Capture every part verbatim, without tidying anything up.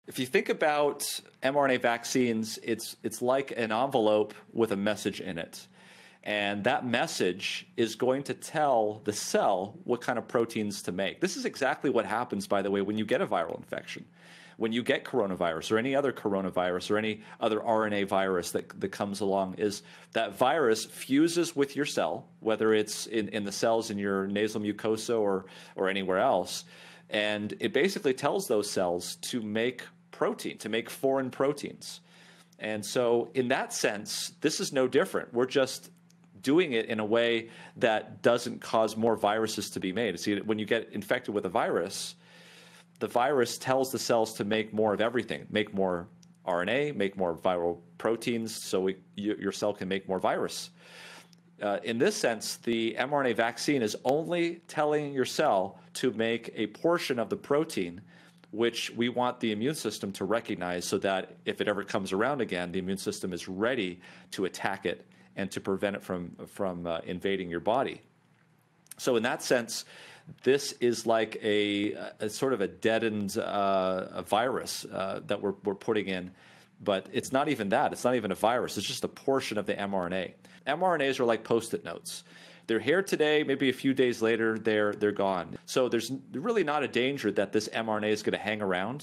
If you think about mRNA vaccines, it's, it's like an envelope with a message in it. And that message is going to tell the cell what kind of proteins to make. This is exactly what happens, by the way, when you get a viral infection. When you get coronavirus or any other coronavirus or any other R N A virus that, that comes along, is that virus fuses with your cell, whether it's in, in the cells in your nasal mucosa or, or anywhere else, and it basically tells those cells to make protein, to make foreign proteins. And so in that sense, this is no different. We're just doing it in a way that doesn't cause more viruses to be made. See, when you get infected with a virus, the virus tells the cells to make more of everything, make more R N A, make more viral proteins, so we, you, your cell can make more virus. Uh, in this sense, the mRNA vaccine is only telling your cell to make a portion of the protein which we want the immune system to recognize, so that if it ever comes around again, the immune system is ready to attack it and to prevent it from, from uh, invading your body. So in that sense, this is like a, a sort of a deadened uh, a virus uh, that we're, we're putting in, but it's not even that. It's not even a virus. It's just a portion of the mRNA. mRNAs are like Post-it notes. They're here today, maybe a few days later, they're, they're gone. So there's really not a danger that this mRNA is going to hang around.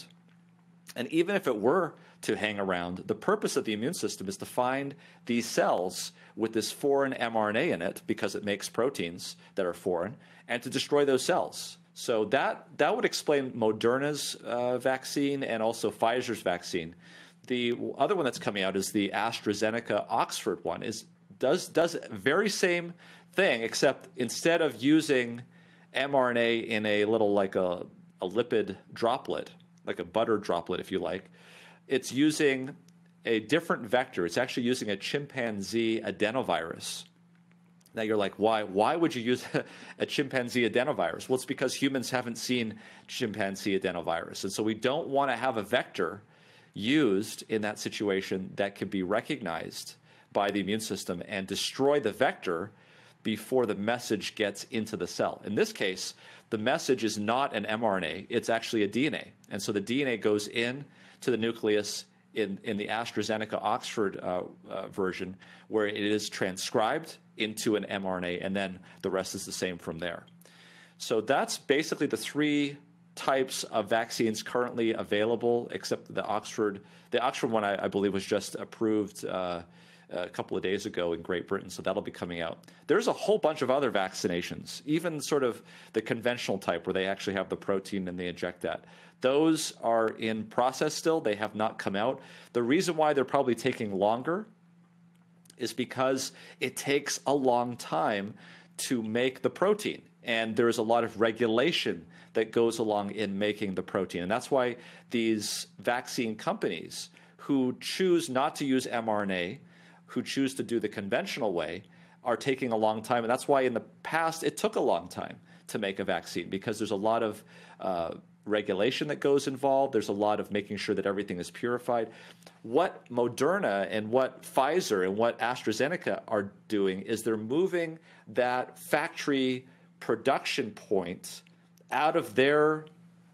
And even if it were to hang around, the purpose of the immune system is to find these cells with this foreign mRNA in it, because it makes proteins that are foreign, and to destroy those cells. So that, that would explain Moderna's uh, vaccine and also Pfizer's vaccine. The other one that's coming out is the AstraZeneca Oxford one. Is does does very same thing, except instead of using mRNA in a little like a, a lipid droplet, like a butter droplet if you like, it's using a different vector. It's actually using a chimpanzee adenovirus. Now you're like, why? Why would you use a chimpanzee adenovirus? Well, it's because humans haven't seen chimpanzee adenovirus. And so we don't want to have a vector used in that situation that can be recognized by the immune system and destroy the vector before the message gets into the cell. In this case, the message is not an mRNA, it's actually a D N A. And so the D N A goes in to the nucleus in, in the AstraZeneca Oxford uh, uh, version, where it is transcribed into an mRNA, and then the rest is the same from there. So that's basically the three types of vaccines currently available, except the Oxford. The Oxford one, I, I believe, was just approved uh, a couple of days ago in Great Britain, so that'll be coming out. There's a whole bunch of other vaccinations, even sort of the conventional type where they actually have the protein and they inject that. Those are in process still. They have not come out. The reason why they're probably taking longer is because it takes a long time to make the protein, and there's a lot of regulation that goes along in making the protein. And that's why these vaccine companies who choose not to use mRNA, who choose to do the conventional way, are taking a long time. And that's why in the past it took a long time to make a vaccine, because there's a lot of uh, regulation that goes involved. There's a lot of making sure that everything is purified. What Moderna and what Pfizer and what AstraZeneca are doing is they're moving that factory production point out of their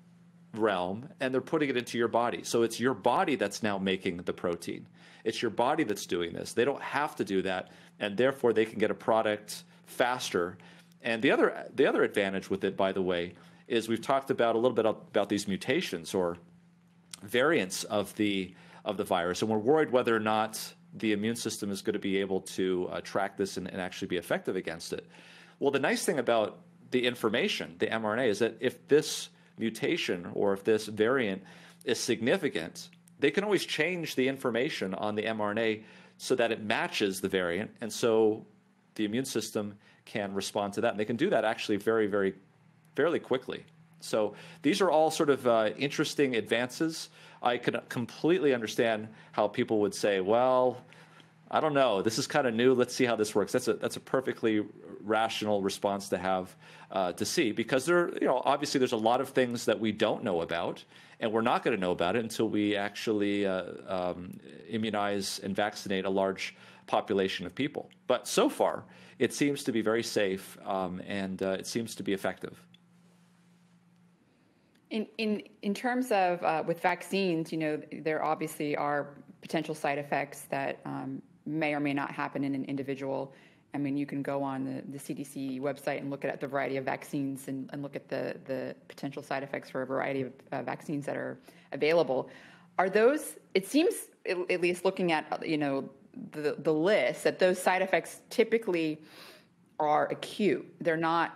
realm, and they're putting it into your body. So it's your body that's now making the protein. It's your body that's doing this. They don't have to do that, and therefore they can get a product faster. And the other the other advantage with it, by the way, is we've talked about a little bit about these mutations or variants of the of the virus, and we're worried whether or not the immune system is going to be able to uh, track this and, and actually be effective against it. Well, the nice thing about the information, the mRNA, is that if this mutation or if this variant is significant, they can always change the information on the mRNA so that it matches the variant, and so the immune system can respond to that. And they can do that actually very, very, fairly quickly. So these are all sort of uh, interesting advances. I can completely understand how people would say, well, I don't know, this is kind of new, let's see how this works. That's a, that's a perfectly rational response to have uh, to see, because there, you know, obviously there's a lot of things that we don't know about, and we're not going to know about it until we actually uh, um, immunize and vaccinate a large population of people. But so far, it seems to be very safe, um, and uh, it seems to be effective. In in in terms of uh, with vaccines, you know, there obviously are potential side effects that um, may or may not happen in an individual. I mean, you can go on the, the C D C website and look at the variety of vaccines and, and look at the, the potential side effects for a variety of uh, vaccines that are available. Are those, it seems, at, at least looking at, you know, the, the list, that those side effects typically are acute. They're not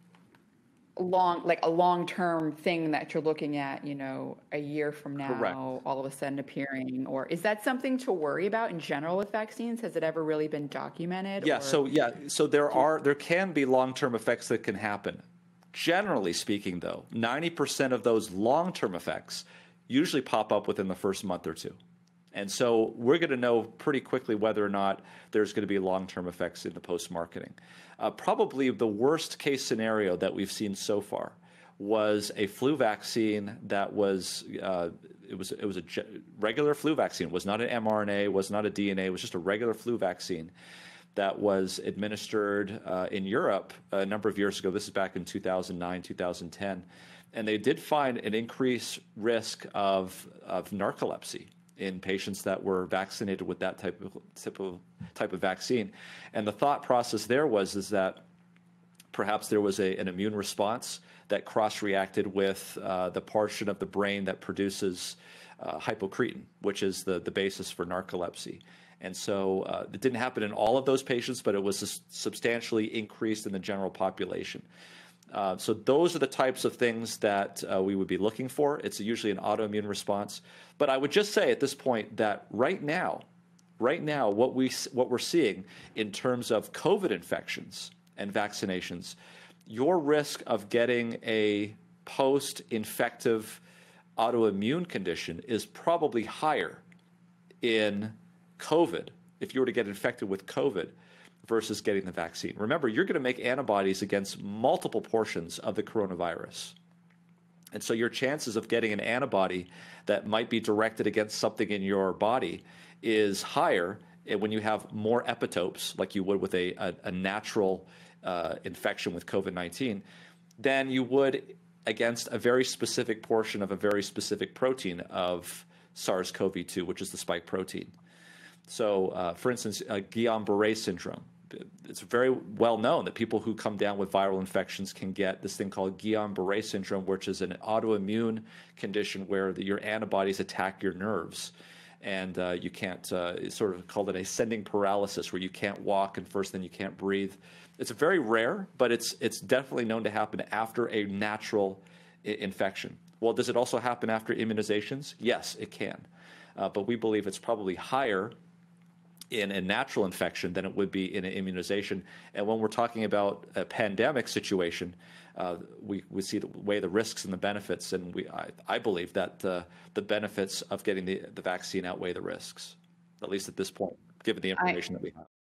long, like a long-term thing that you're looking at, you know, a year from now, Correct. all of a sudden appearing, or is that something to worry about in general with vaccines? Has it ever really been documented? Yeah. Or? So yeah. So there are there can be long-term effects that can happen. Generally speaking, though, ninety percent of those long-term effects usually pop up within the first month or two. And so we're going to know pretty quickly whether or not there's going to be long-term effects in the post-marketing. Uh, probably the worst case scenario that we've seen so far was a flu vaccine that was uh, it was it was a regular flu vaccine. It was not an mRNA, was not a D N A. It was just a regular flu vaccine that was administered uh, in Europe a number of years ago. This is back in two thousand nine, two thousand ten, and they did find an increased risk of of narcolepsy in patients that were vaccinated with that type of type of type of vaccine. And the thought process there was is that perhaps there was a, an immune response that cross-reacted with uh, the portion of the brain that produces uh, hypocretin, which is the, the basis for narcolepsy. And so uh, it didn't happen in all of those patients, but it was substantially increased in the general population. Uh, so those are the types of things that uh, we would be looking for. It's usually an autoimmune response. But I would just say at this point that right now, right now, what we what we're seeing in terms of COVID infections and vaccinations, your risk of getting a post-infective autoimmune condition is probably higher in COVID, if you were to get infected with COVID, versus getting the vaccine. Remember, you're going to make antibodies against multiple portions of the coronavirus. And so your chances of getting an antibody that might be directed against something in your body is higher when you have more epitopes, like you would with a, a, a natural uh, infection with COVID nineteen, than you would against a very specific portion of a very specific protein of SARS CoV two, which is the spike protein. So, uh, for instance, uh, Guillain-Barré syndrome. It's very well known that people who come down with viral infections can get this thing called Guillain-Barré syndrome, which is an autoimmune condition where the, your antibodies attack your nerves. And uh, you can't, uh, it's sort of called an ascending paralysis, where you can't walk and first then you can't breathe. It's very rare, but it's, it's definitely known to happen after a natural I- infection. Well, does it also happen after immunizations? Yes, it can. Uh, but we believe it's probably higher in a natural infection than it would be in an immunization. And when we're talking about a pandemic situation, uh, we, we see the weigh the risks and the benefits, and we I, I believe that uh, the benefits of getting the, the vaccine outweigh the risks, at least at this point, given the information I, that we have.